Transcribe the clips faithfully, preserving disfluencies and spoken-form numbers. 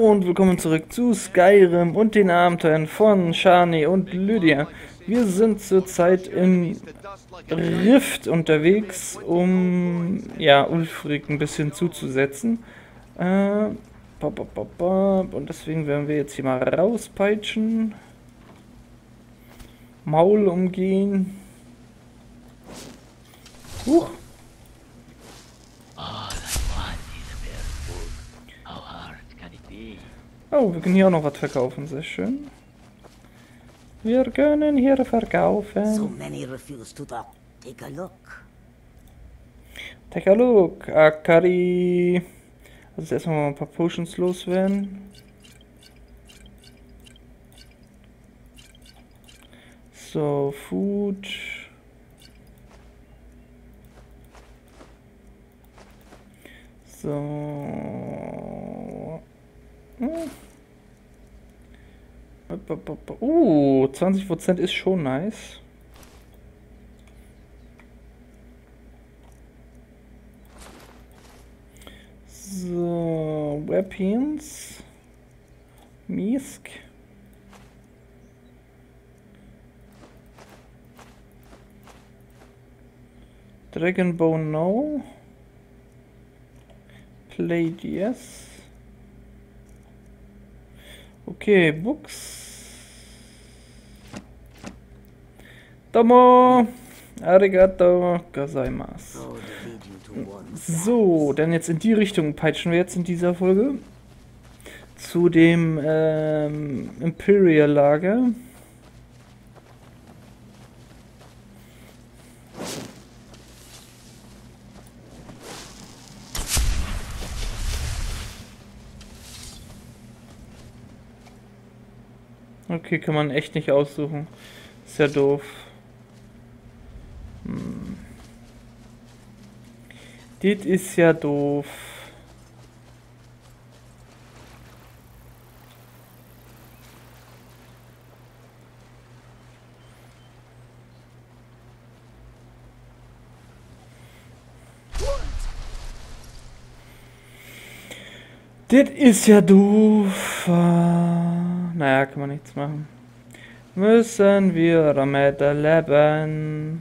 Und willkommen zurück zu Skyrim und den Abenteuern von Shani und Lydia. Wir sind zurzeit im Rift unterwegs, um ja Ulfric ein bisschen zuzusetzen. Äh, bop, bop, bop, bop. Und deswegen werden wir jetzt hier mal rauspeitschen. Maul umgehen. Huch. Oh, wir können hier auch noch was verkaufen, sehr schön. Wir können hier verkaufen. So many refuse to talk. Take a look. Take a look, Akari. Also erstmal mal ein paar Potions loswerden. So, Food. So. Hm. Uh, zwanzig Prozent ist schon nice. So, Weapons. Misk. Dragonbone no. Plate yes. Okay, Books. Domo. Arigato gozaimasu. So, dann jetzt in die Richtung peitschen wir jetzt in dieser Folge. Zu dem ähm, Imperial Lager. Okay, kann man echt nicht aussuchen. Ist ja doof. Hm. Das ist ja doof. Das ist ja doof. Naja, kann man nichts machen. Müssen wir damit leben.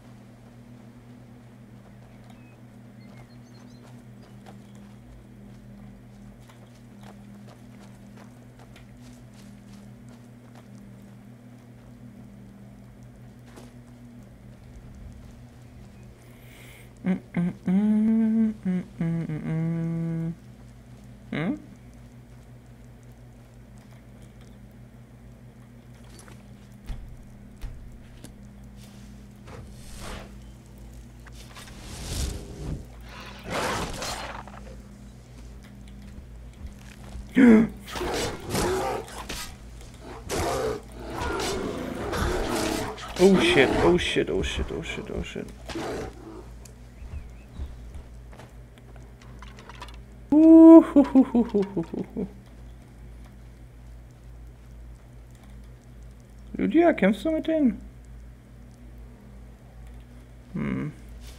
Mm, mm, mm, mm, mm, mm. Hm? Oh shit, oh shit, oh shit, oh shit, oh shit. Uhuhuhuhuhuhu. Lydia, kämpfst du mit denen? Hm.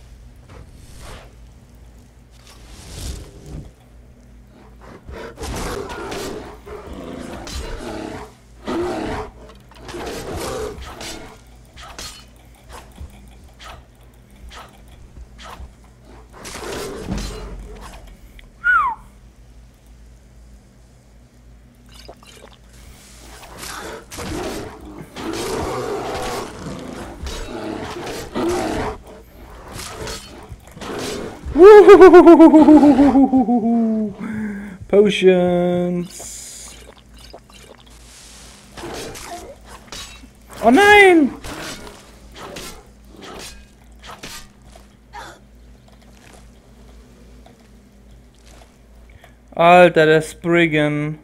Potions. Oh nein! Alter, der Spriggan.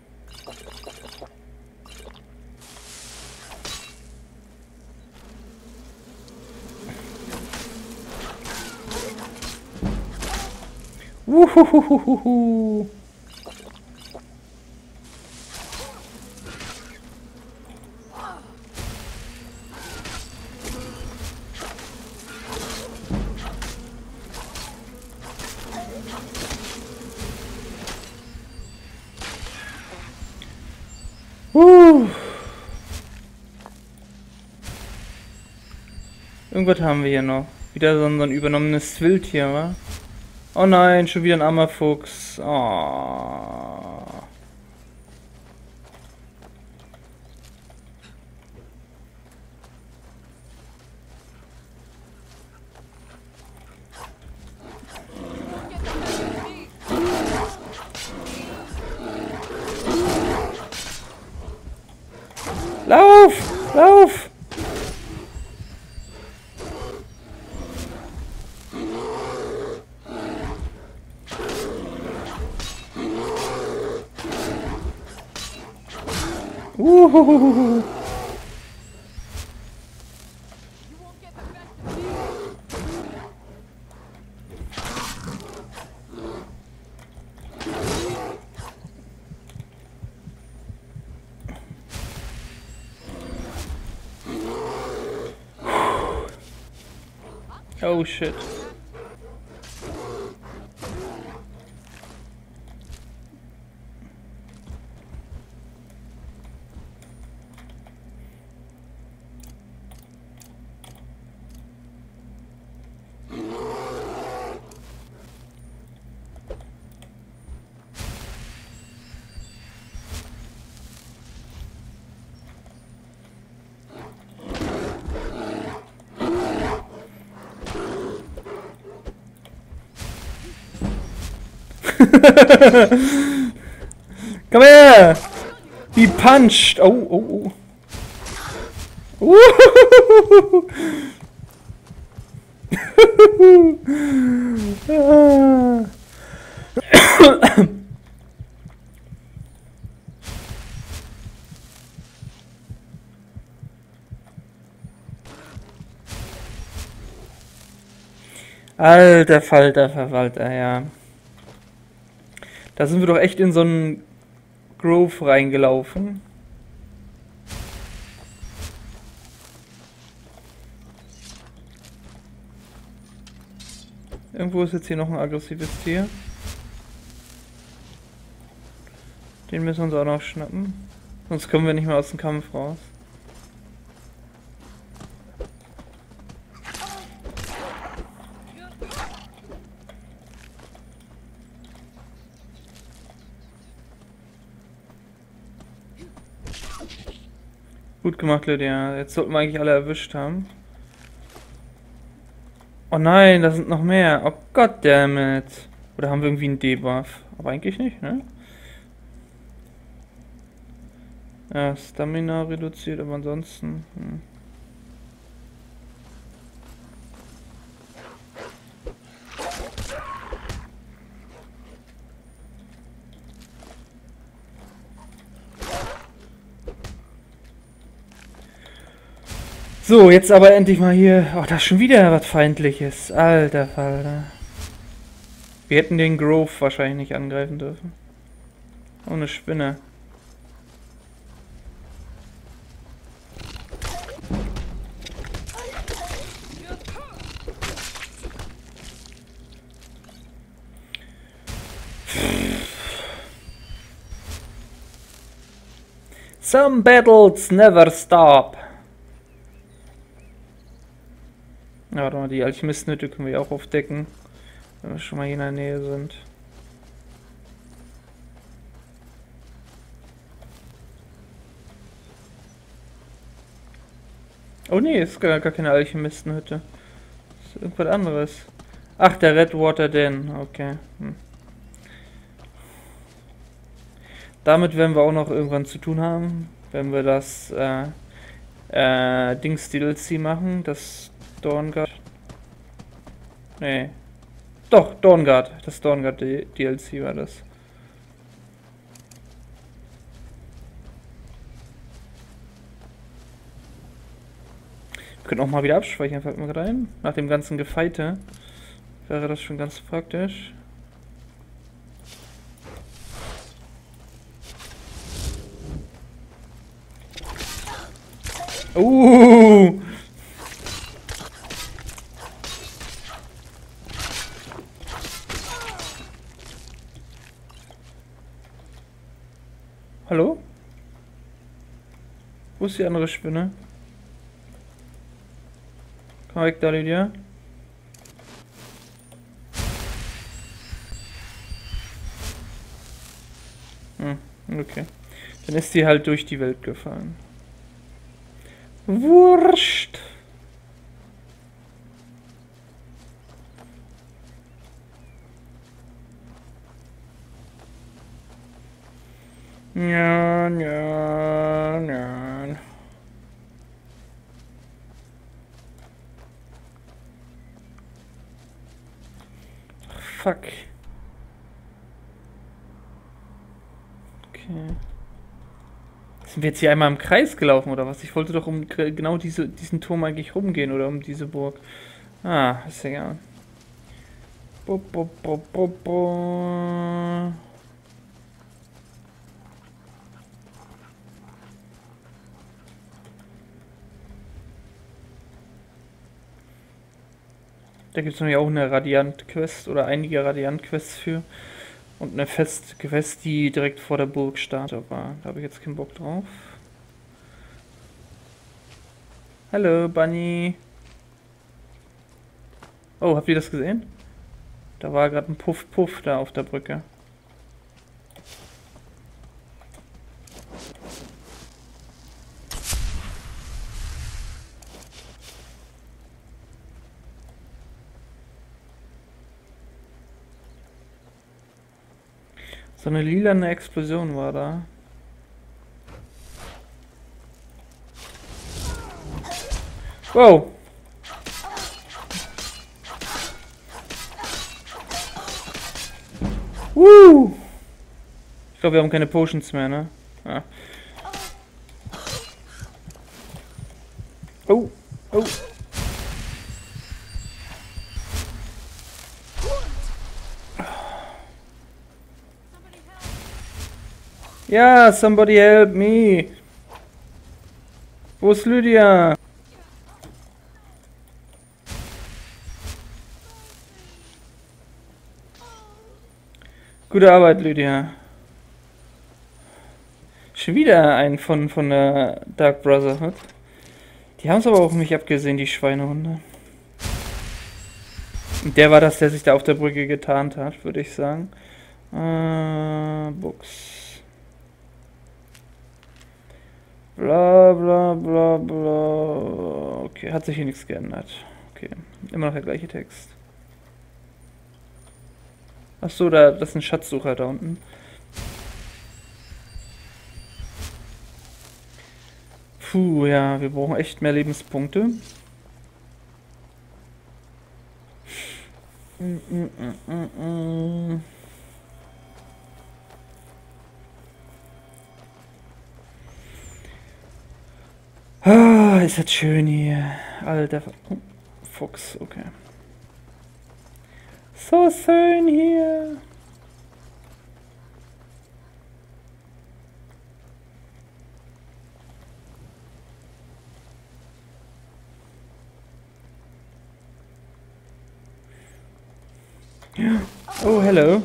Wuhuhuhuhu. Irgendwas haben wir hier noch. Wieder so ein, so ein übernommenes Wildtier, wa? Oh nein, schon wieder ein armer Fuchs. Oh. Lauf! Lauf! Uhuhuhu. Oh shit. Komm her! Be punched! Oh, oh, oh. Uh. Alter Falter, Verwalter, ja. Da sind wir doch echt in so einen Grove reingelaufen. Irgendwo ist jetzt hier noch ein aggressives Tier. Den müssen wir uns auch noch schnappen. Sonst kommen wir nicht mehr aus dem Kampf raus. Gut gemacht, Lydia. Jetzt sollten wir eigentlich alle erwischt haben. Oh nein, da sind noch mehr. Oh goddammit. Oder haben wir irgendwie einen Debuff? Aber eigentlich nicht, ne? Ja, Stamina reduziert, aber ansonsten... Hm. So, jetzt aber endlich mal hier... Oh, da ist schon wieder was Feindliches. Alter Falter. Wir hätten den Grove wahrscheinlich nicht angreifen dürfen. Oh, eine Spinne. Some battles never stop. Ja, warte mal, die Alchemistenhütte können wir auch aufdecken, wenn wir schon mal hier in der Nähe sind. Oh nee, ist gar, gar keine Alchemistenhütte. Ist irgendwas anderes. Ach, der Redwater Den, okay. Hm. Damit werden wir auch noch irgendwann zu tun haben, wenn wir das äh, äh, Dings D L C machen, das Dawnguard. Nee. Doch, Dawnguard. Das Dawnguard D L C war das. Wir können auch mal wieder abspeichern, fällt mir gerade ein. Nach dem ganzen Gefeite wäre das schon ganz praktisch. Uh! Hallo? Wo ist die andere Spinne? Komm weg da, Lydia. Hm, okay. Dann ist sie halt durch die Welt gefallen. Wurscht! Ja, ja, ja. Fuck. Okay. Sind wir jetzt hier einmal im Kreis gelaufen oder was? Ich wollte doch um genau diese, diesen Turm eigentlich rumgehen oder um diese Burg. Ah, ist egal. Bo, bo, bo, bo, bo. Da gibt es nämlich auch eine Radiant-Quest oder einige Radiant-Quests für. Und eine Fest-Quest, die direkt vor der Burg startet war. Da habe ich jetzt keinen Bock drauf. Hallo, Bunny. Oh, habt ihr das gesehen? Da war gerade ein Puff-Puff da auf der Brücke. So eine lilane Explosion war da. Wow. Woo. Ich glaube, wir haben keine Potions mehr, ne? Ja. Oh. Oh. Ja, somebody help me. Wo ist Lydia? Gute Arbeit, Lydia. Schon wieder ein von, von der Dark Brotherhood. Die haben es aber auch nicht abgesehen, die Schweinehunde. Und der war das, der sich da auf der Brücke getarnt hat, würde ich sagen. Äh, Books. Bla bla bla bla. Okay, hat sich hier nichts geändert. Okay, immer noch der gleiche Text. Achso, da, das ist ein Schatzsucher da unten. Puh, ja, wir brauchen echt mehr Lebenspunkte. Mm, mm, mm, mm, mm. Ah, ist das schön hier. Alter oh, Fuchs, okay. So schön hier. Oh, hello.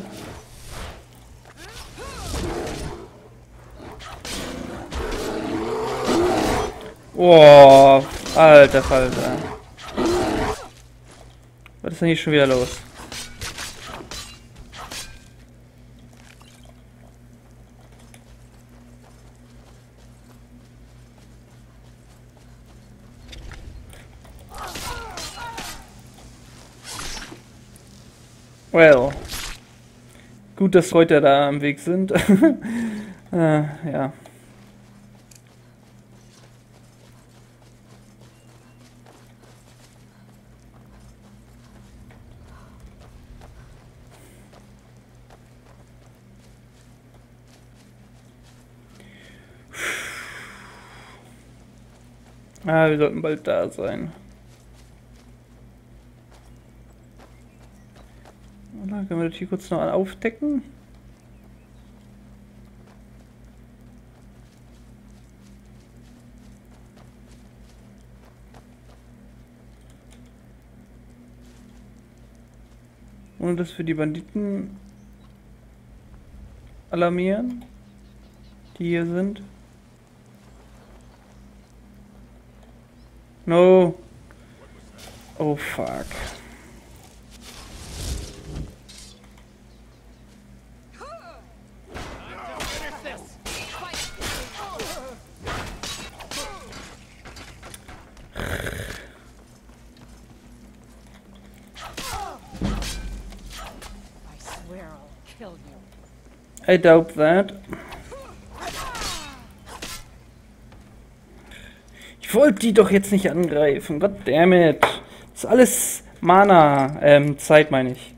Oh, alter Falter. Was ist denn hier schon wieder los? Well. Gut, dass Leute da am Weg sind. äh, ja. Ah, wir sollten bald da sein. Oder können wir das hier kurz noch aufdecken? Ohne dass wir die Banditen alarmieren, die hier sind. No. Oh fuck. I doubt that. Ich wollte die doch jetzt nicht angreifen. Goddammit. Das ist alles Mana. Ähm, Zeit meine ich.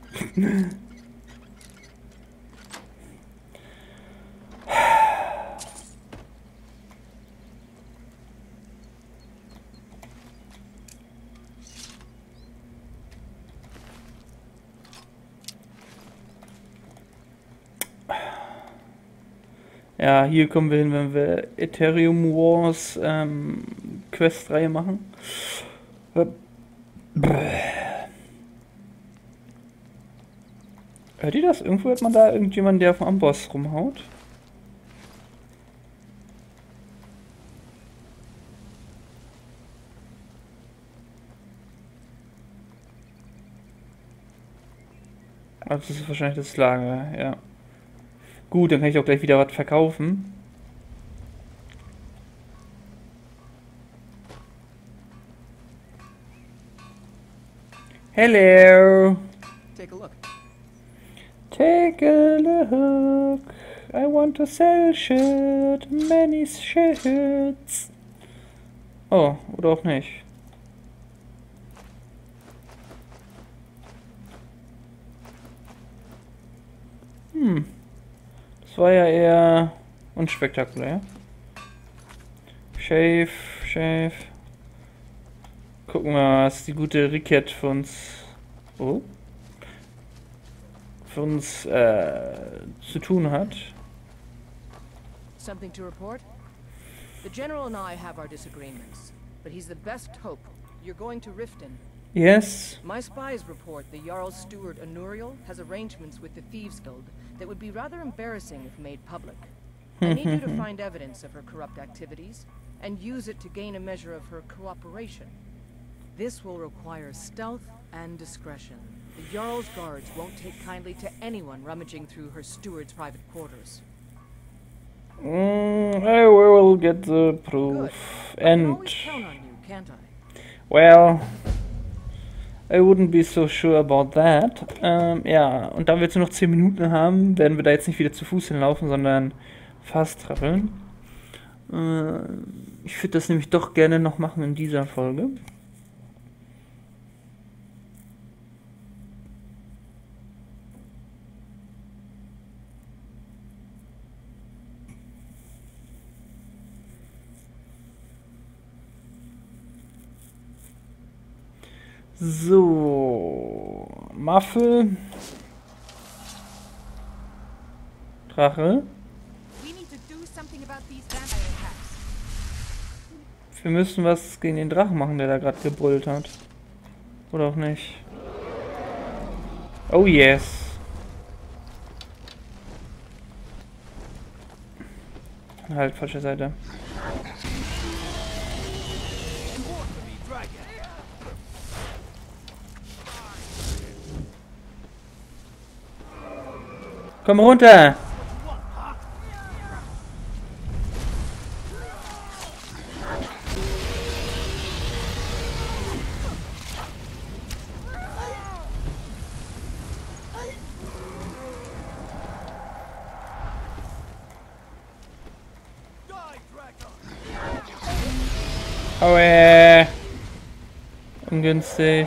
Ja, hier kommen wir hin, wenn wir Ethereum Wars ähm, Quest-Reihe machen. Hört ihr das? Irgendwo hört man da irgendjemanden, der auf dem Amboss rumhaut. Also das ist wahrscheinlich das Lager, ja. Gut, dann kann ich auch gleich wieder was verkaufen. Hello. Take a look. Take a look. I want to sell shit. Many shits. Oh, oder auch nicht. Hm. Das war ja eher unspektakulär. Shave, Shave. Gucken wir mal, was die gute Riket für uns, oh, für uns äh, zu tun hat. Something to report? The General and I have our disagreements, but he's the best hope. You're going to Riften. Yes. My spies report the Jarl's steward Anuriel has arrangements with the Thieves Guild that would be rather embarrassing if made public. I need you to find evidence of her corrupt activities and use it to gain a measure of her cooperation. This will require stealth and discretion. The Jarl's guards won't take kindly to anyone rummaging through her steward's private quarters. Mm, I will get the proof. Good. I can And always count on you, can't I? well, I wouldn't be so sure about that. Ähm, ja, und da wir jetzt nur noch zehn Minuten haben, werden wir da jetzt nicht wieder zu Fuß hinlaufen, sondern fast trappeln. Äh, ich würde das nämlich doch gerne noch machen in dieser Folge. So, Muffel, Drache. Wir müssen was gegen den Drachen machen, der da gerade gebrüllt hat. Oder auch nicht. Oh yes. Halt, falsche Seite. Komm runter! Oh äh. Ungünstig.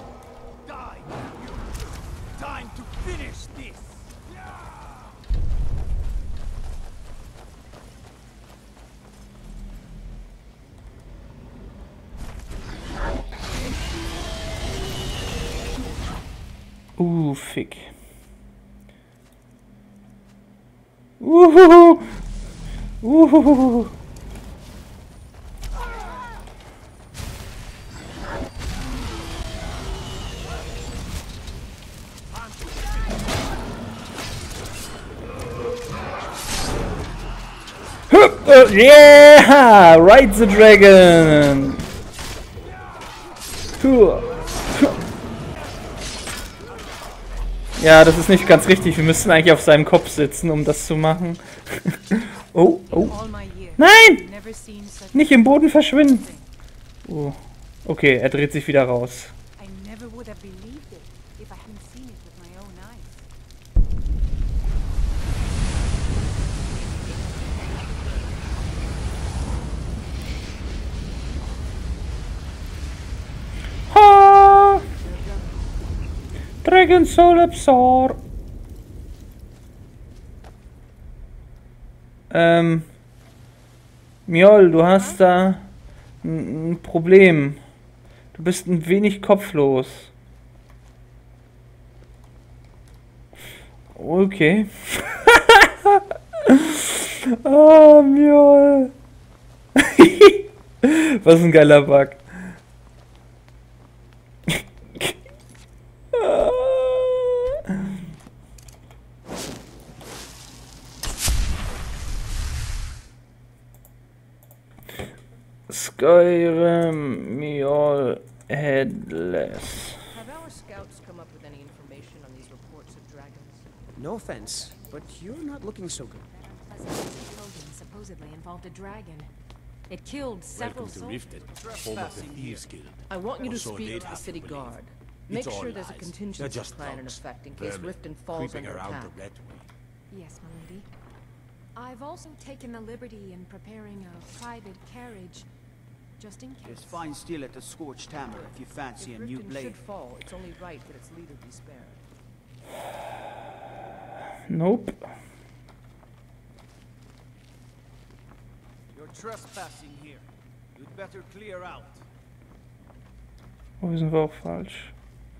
Uh, fick. Uhuhu. Uhuhu. Uh, yeah! Ride the dragon! Cool. Ja, das ist nicht ganz richtig. Wir müssten eigentlich auf seinem Kopf sitzen, um das zu machen. Oh, oh. Nein! Nicht im Boden verschwinden. Oh. Okay, er dreht sich wieder raus. Ha! Dragon Soul Absorb. Ähm. Mjol, du hast da ein, ein Problem. Du bist ein wenig kopflos. Okay. Ah, Mjol. Was ein geiler Bug. Skyrim, Mjol, headless. Have our scouts come up with any information on these reports of dragons? No offense, but you're not looking so good. Clothing supposedly involved a dragon. It killed several soldiers. Home of the Thieves Guild. I want you to So speak they'd to the have city to believe. guard. Make It's all sure there's a lies. contingency They're just plan in thugs. effect in case Vermin, Riften falls creeping under around attack. the Red Way. Yes, my lady. I've also taken the liberty in preparing a private carriage, just in There's case. fine steel at the Scorched Hammer if you fancy If a new Riften blade. should fall, it's only right that its leader be spared. Nope. You're trespassing here. You'd better clear out. Oh, hier sind wir auch falsch.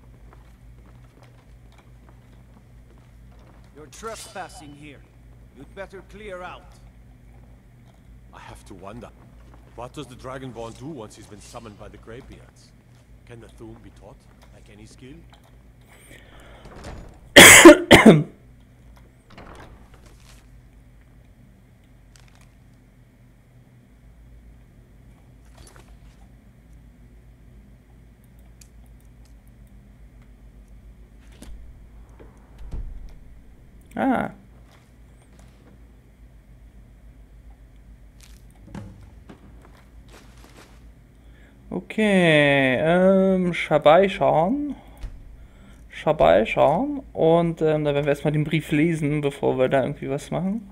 You're trespassing here. You'd better clear out. I have to wonder, what does the Dragonborn do once he's been summoned by the Greybeards? Can the Thum be taught, like any skill? Ah. Okay, ähm, Schabei-schauen. Schabei-schauen. Und ähm, da werden wir erstmal den Brief lesen, bevor wir da irgendwie was machen.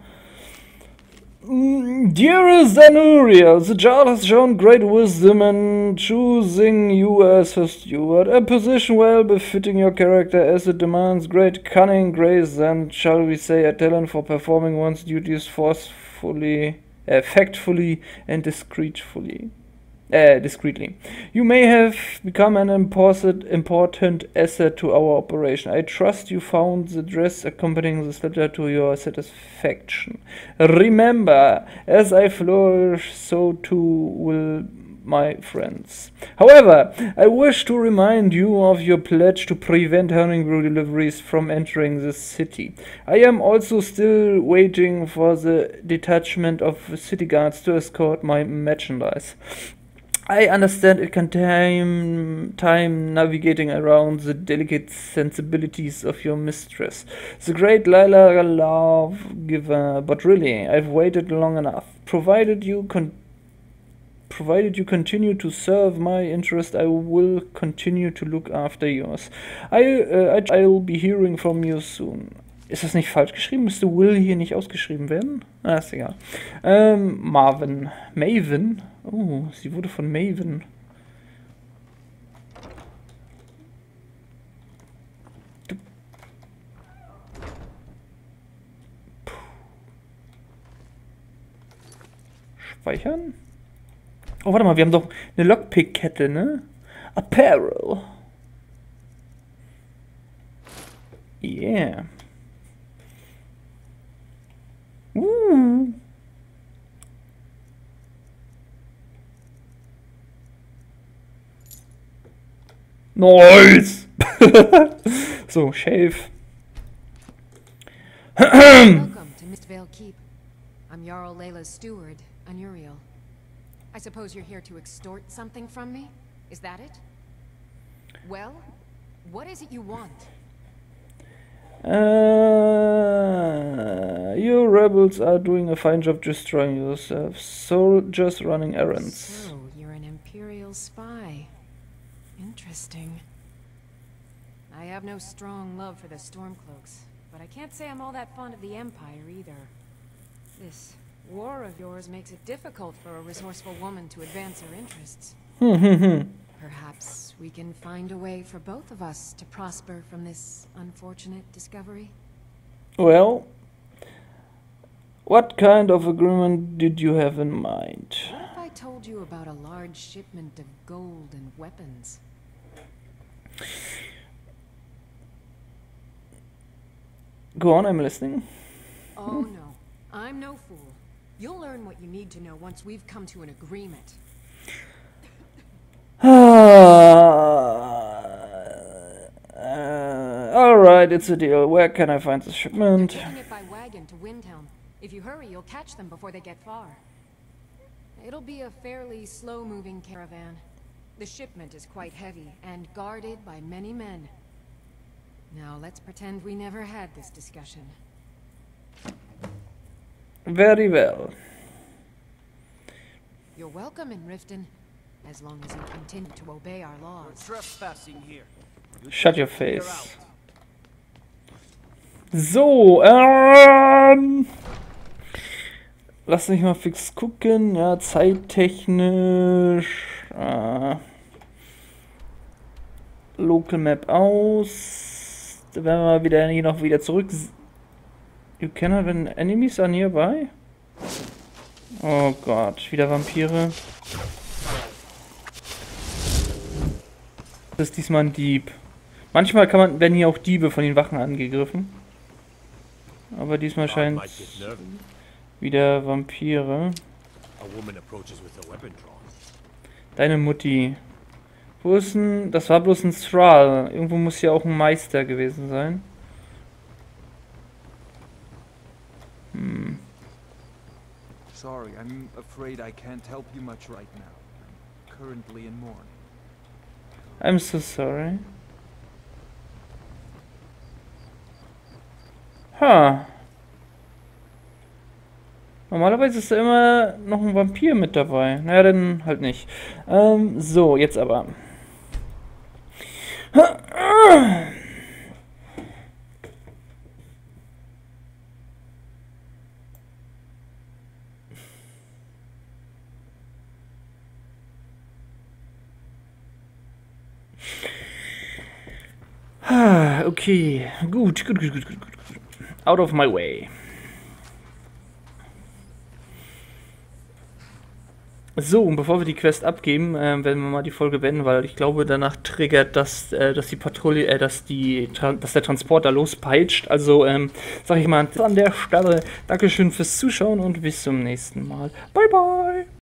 Mm, Dearest Anuria, the Jarl has shown great wisdom in choosing you as her steward, a position well befitting your character as it demands great cunning, grace, and, shall we say, a talent for performing one's duties forcefully, uh, factfully, and discreetly. Uh, discreetly. You may have become an important, important asset to our operation. I trust you found the dress accompanying this letter to your satisfaction. Remember, as I flourish, so too will my friends. However, I wish to remind you of your pledge to prevent Honningbrew deliveries from entering the city. I am also still waiting for the detachment of city guards to escort my merchandise. I understand it can time time navigating around the delicate sensibilities of your mistress, the great Lila love giver, but really, I've waited long enough. Provided you con provided you continue to serve my interest, I will continue to look after yours. I, uh, I'll be hearing from you soon. Ist das nicht falsch geschrieben? Müsste Will hier nicht ausgeschrieben werden? Ah, ist egal. Ähm, Marvin. Maven? Oh, sie wurde von Maven. Du. Speichern? Oh, warte mal, wir haben doch eine Lockpick-Kette, ne? Apparel. Yeah. Uh. Nice! So, shave. Welcome to Mistvale Keep. I'm Jarl Layla's steward, Anuriel. I suppose you're here to extort something from me? Is that it? Well, what is it you want? Uh, you rebels are doing a fine job destroying yourself. Soldiers running errands. So, you're an Imperial spy. Interesting. I have no strong love for the Stormcloaks, but I can't say I'm all that fond of the Empire either. This war of yours makes it difficult for a resourceful woman to advance her interests. Perhaps we can find a way for both of us to prosper from this unfortunate discovery? Well, what kind of agreement did you have in mind? What if I told you about a large shipment of gold and weapons? Go on, I'm listening. Oh no, I'm no fool. You'll learn what you need to know once we've come to an agreement. uh, Alright, it's a deal. Where can I find the shipment? They're taking it by wagon to Windhelm. If you hurry, you'll catch them before they get far. It'll be a fairly slow-moving caravan. The shipment is quite heavy and guarded by many men. Now let's pretend we never had this discussion. Very well. You're welcome in Riften, as long as you continue to obey our We're laws. trespassing here. You'd Shut your better clear face. out. So, ähm... lass mich mal fix gucken. Ja, zeittechnisch... Äh, Local Map aus. Da werden wir wieder hier noch wieder zurück. You cannot when enemies are nearby? Oh Gott, wieder Vampire. Das ist diesmal ein Dieb. Manchmal kann man, werden hier auch Diebe von den Wachen angegriffen. Aber diesmal scheint wieder Vampire. Deine Mutti. Wo ist ein... Das war bloß ein Thrall. Irgendwo muss ja auch ein Meister gewesen sein. Hm. Sorry, I'm afraid I can't help you much right now. I'm currently in mourning. I'm so sorry. Ha. Normalerweise ist da immer noch ein Vampir mit dabei. Naja, dann halt nicht. Ähm, so, jetzt aber. Okay, gut, gut, gut, gut, gut, gut. Out of my way. So, und bevor wir die Quest abgeben, äh, werden wir mal die Folge beenden, weil ich glaube, danach triggert das, äh, dass die Patrouille, äh, dass die, dass der Transporter lospeitscht. Also, ähm, sag ich mal an der Stelle, Dankeschön fürs Zuschauen und bis zum nächsten Mal. Bye, bye!